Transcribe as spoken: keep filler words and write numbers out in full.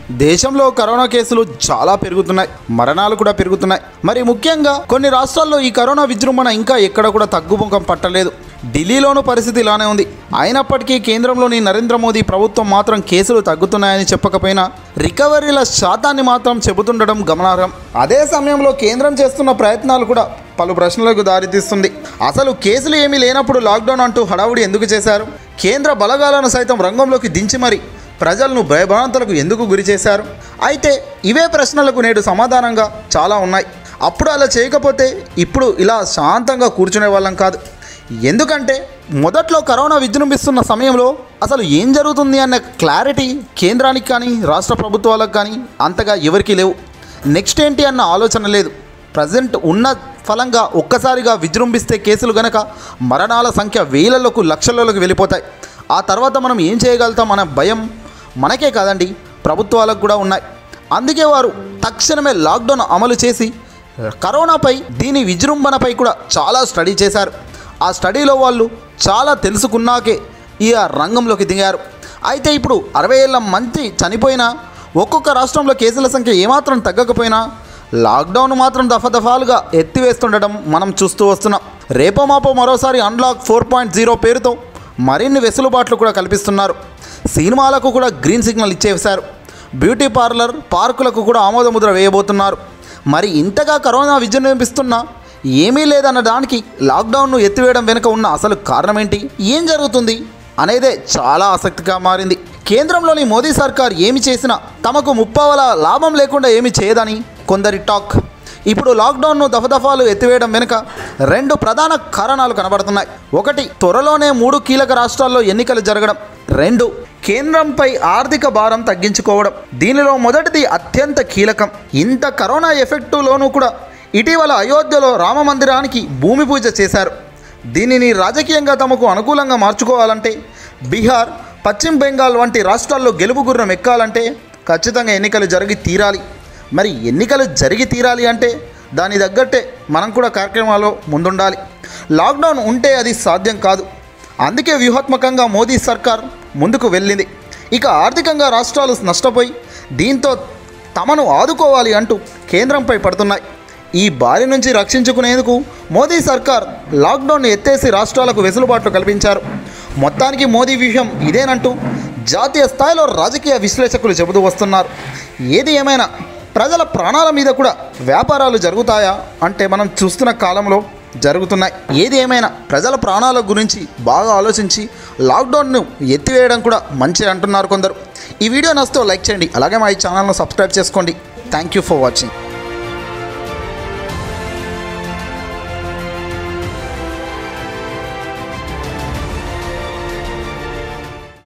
దేశంలో కరోనా కేసులు చాలా పెరుగుతున్నాయి, మరణాలు కూడా పెరుగుతున్నాయి. మరి ముఖ్యంగా కొన్ని రాష్ట్రాల్లో ఈ కరోనా విజృంభణ ఇంకా ఎక్కడ కూడా తగ్గుముఖం పట్టలేదు. ఢిల్లీలోనూ పరిస్థితి ఇలానే ఉంది. అయినప్పటికీ కేంద్రంలోని నరేంద్ర మోదీ ప్రభుత్వం మాత్రం కేసులు తగ్గుతున్నాయని చెప్పకపోయినా రికవరీల శాతాన్ని మాత్రం చెబుతుండడం గమనార్హం. అదే సమయంలో కేంద్రం చేస్తున్న ప్రయత్నాలు కూడా పలు ప్రశ్నలకు దారితీస్తుంది. అసలు కేసులు ఏమీ లేనప్పుడు లాక్డౌన్ అంటూ హడావుడి ఎందుకు చేశారు? కేంద్ర బలగాలను సైతం రంగంలోకి దించి మరి ప్రజలను భయభ్రాంతులకు ఎందుకు గురి చేశారు? అయితే ఇవే ప్రశ్నలకు నేడు సమాధానంగా చాలా ఉన్నాయి. అప్పుడు అలా చేయకపోతే ఇప్పుడు ఇలా శాంతంగా కూర్చునే వాళ్ళం కాదు. ఎందుకంటే మొదట్లో కరోనా విజృంభిస్తున్న సమయంలో అసలు ఏం జరుగుతుంది అన్న క్లారిటీ కేంద్రానికి కానీ రాష్ట్ర ప్రభుత్వాలకు కానీ అంతగా ఎవరికీ లేవు. నెక్స్ట్ ఏంటి అన్న ఆలోచన లేదు. ప్రజెంట్ ఉన్న ఫలంగా ఒక్కసారిగా విజృంభిస్తే కేసులు గనక మరణాల సంఖ్య వేలలకు లక్షలలోకి వెళ్ళిపోతాయి. ఆ తర్వాత మనం ఏం చేయగలుగుతాం అనే భయం మనకే కాదండి, ప్రభుత్వాలకు కూడా ఉన్నాయి. అందుకే వారు తక్షణమే లాక్డౌన్ అమలు చేసి కరోనాపై దీని విజృంభణపై కూడా చాలా స్టడీ చేశారు. ఆ స్టడీలో వాళ్ళు చాలా తెలుసుకున్నాకే ఈ రంగంలోకి దిగారు. అయితే ఇప్పుడు అరవై ఏళ్ళ మంది చనిపోయినా ఒక్కొక్క రాష్ట్రంలో కేసుల సంఖ్య ఏమాత్రం తగ్గకపోయినా లాక్డౌన్ మాత్రం దఫదఫాలుగా ఎత్తివేస్తుండడం మనం చూస్తూ వస్తున్నాం. రేపో మాపో మరోసారి అన్లాక్ ఫోర్ పాయింట్ జీరో పేరుతో మరిన్ని వెసులుబాట్లు కూడా కల్పిస్తున్నారు. సినిమాలకు కూడా గ్రీన్ సిగ్నల్ ఇచ్చేశారు. బ్యూటీ పార్లర్, పార్కులకు కూడా ఆమోదముద్ర వేయబోతున్నారు. మరి ఇంతగా కరోనా విజృంభిస్తున్నా ఏమీ లేదన్న దానికి లాక్డౌన్ను ఎత్తివేయడం వెనుక ఉన్న అసలు కారణం ఏంటి, ఏం జరుగుతుంది అనేదే చాలా ఆసక్తిగా మారింది. కేంద్రంలోని మోదీ సర్కార్ ఏమి చేసినా తమకు ముప్పావల లాభం లేకుండా ఏమి చేయదని కొందరి టాక్. ఇప్పుడు లాక్డౌన్ను దఫదఫాలు ఎత్తివేయడం వెనుక రెండు ప్రధాన కారణాలు కనబడుతున్నాయి. ఒకటి, త్వరలోనే మూడు కీలక రాష్ట్రాల్లో ఎన్నికలు జరగడం. రెండు, కేంద్రంపై ఆర్థిక భారం తగ్గించుకోవడం. దీనిలో మొదటిది అత్యంత కీలకం. ఇంత కరోనా ఎఫెక్టులోనూ కూడా ఇటీవల అయోధ్యలో రామ మందిరానికి భూమి పూజ చేశారు. దీనిని రాజకీయంగా తమకు అనుకూలంగా మార్చుకోవాలంటే, బీహార్, పశ్చిమ బెంగాల్ వంటి రాష్ట్రాల్లో గెలుపు గుర్రం ఎక్కాలంటే ఖచ్చితంగా ఎన్నికలు జరిగి తీరాలి. మరి ఎన్నికలు జరిగి తీరాలి అంటే దాని తగ్గట్టే మనం కూడా కార్యక్రమాల్లో ముందుండాలి. లాక్డౌన్ ఉంటే అది సాధ్యం కాదు. అందుకే వ్యూహాత్మకంగా మోదీ సర్కార్ ముందుకు వెళ్ళింది. ఇక ఆర్థికంగా రాష్ట్రాలు నష్టపోయి దీంతో తమను ఆదుకోవాలి అంటూ కేంద్రంపై పడుతున్నాయి. ఈ బారి నుంచి రక్షించుకునేందుకు మోదీ సర్కార్ లాక్డౌన్ ఎత్తేసి రాష్ట్రాలకు వెసులుబాట్లు కల్పించారు. మొత్తానికి మోదీ వ్యూహం ఇదేనంటూ జాతీయ స్థాయిలో రాజకీయ విశ్లేషకులు చెబుతూ వస్తున్నారు. ఏది ఏమైనా ప్రజల ప్రాణాల మీద కూడా వ్యాపారాలు జరుగుతాయా అంటే మనం చూస్తున్న కాలంలో జరుగుతున్నాయి. ఏది ఏమైనా ప్రజల ప్రాణాల గురించి బాగా ఆలోచించి లాక్డౌన్ను ఎత్తివేయడం కూడా మంచిది అంటున్నారు కొందరు. ఈ వీడియో నచ్చితే లైక్ చేయండి, అలాగే మా ఈ ఛానల్ను సబ్స్క్రైబ్ చేసుకోండి. Thank you for watching.